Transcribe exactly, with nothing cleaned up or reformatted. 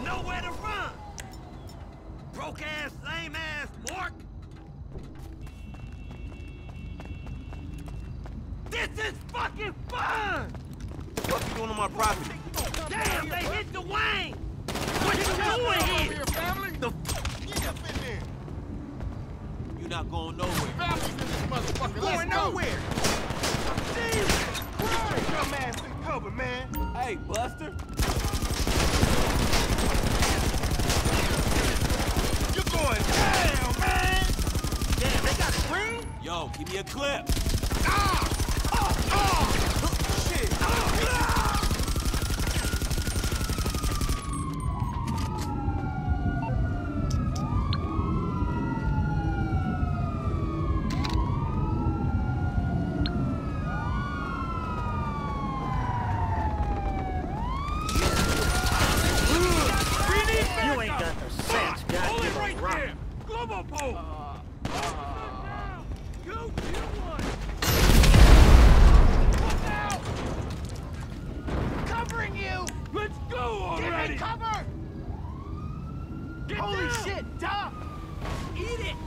nowhere to run! Broke-ass, lame-ass Mark! This is fucking fun! What you doing on my property? Damn, they hit the Wayne! What you doing here? Family? The Get up in there. You're not going nowhere. Family's in this motherfucker. Going Let's go. nowhere. Jesus! Take your ass in cover, man. Hey, Buster. You're going down, man. Damn, they got a green? Yo, give me a clip. Ah! Oh, oh! Shit. Ah! You ain't got the sense, goddamn right rock. there. Global pole. Go, you one! Look out! Covering you. Let's go already. Give me cover. Get Holy down. shit, Doc. Eat it!